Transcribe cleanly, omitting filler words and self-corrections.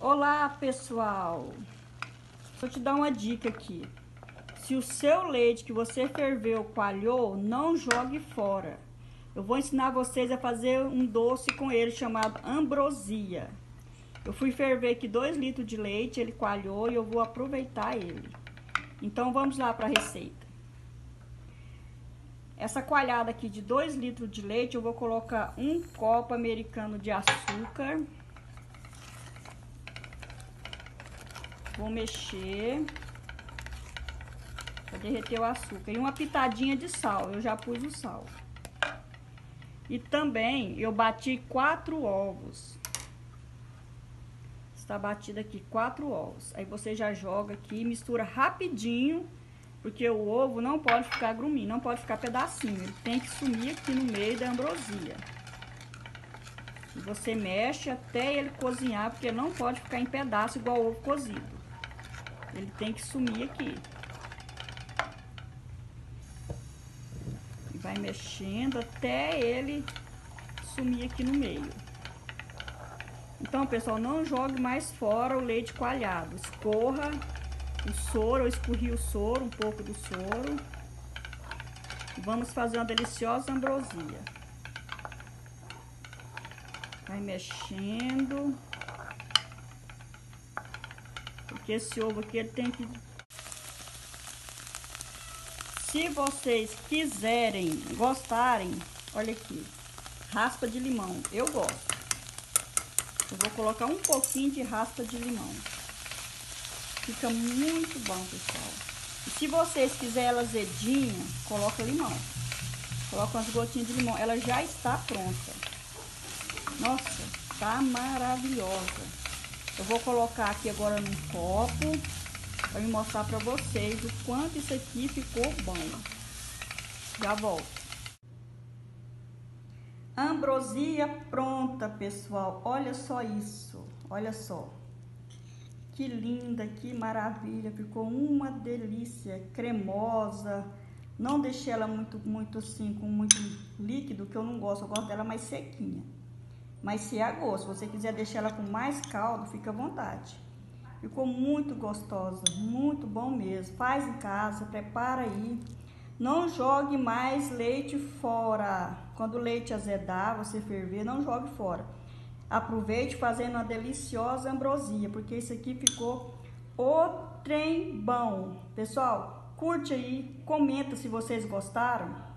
Olá, pessoal! Vou te dar uma dica aqui. Se o seu leite que você ferveu coalhou, não jogue fora. Eu vou ensinar vocês a fazer um doce com ele chamado ambrosia. Eu fui ferver aqui 2 litros de leite, ele coalhou e eu vou aproveitar ele. Então vamos lá para a receita. Essa coalhada aqui de 2 litros de leite, eu vou colocar 1 copo americano de açúcar. Vou mexer para derreter o açúcar. E uma pitadinha de sal, eu já pus o sal. E também eu bati 4 ovos. Está batido aqui 4 ovos. Aí você já joga aqui, mistura rapidinho, porque o ovo não pode ficar gruminho, não pode ficar pedacinho. Ele tem que sumir aqui no meio da ambrosia. E você mexe até ele cozinhar, porque não pode ficar em pedaço igual ovo cozido. Ele tem que sumir aqui. E vai mexendo até ele sumir aqui no meio. Então, pessoal, não jogue mais fora o leite coalhado. Escorra o soro, eu escorri o soro, um pouco do soro. Vamos fazer uma deliciosa ambrosia. Vai mexendo. Porque esse ovo aqui, ele tem que... Se vocês quiserem, gostarem, olha aqui, raspa de limão. Eu gosto. Eu vou colocar um pouquinho de raspa de limão. Fica muito bom, pessoal. E se vocês quiserem ela azedinha, coloca limão. Coloca umas gotinhas de limão. Ela já está pronta. Nossa, tá maravilhosa. Eu vou colocar aqui agora num copo para me mostrar para vocês o quanto isso aqui ficou bom. Já volto. Ambrosia pronta, pessoal. Olha só isso. Olha só. Que linda, que maravilha. Ficou uma delícia, cremosa. Não deixei ela muito assim, com muito líquido, que eu não gosto. Eu gosto dela mais sequinha. Mas se é a gosto, se você quiser deixar ela com mais caldo, fica à vontade. Ficou muito gostosa, muito bom mesmo. Faz em casa, prepara aí. Não jogue mais leite fora. Quando o leite azedar, você ferver, não jogue fora. Aproveite fazendo uma deliciosa ambrosia, porque isso aqui ficou o trem bom. Pessoal, curte aí, comenta se vocês gostaram.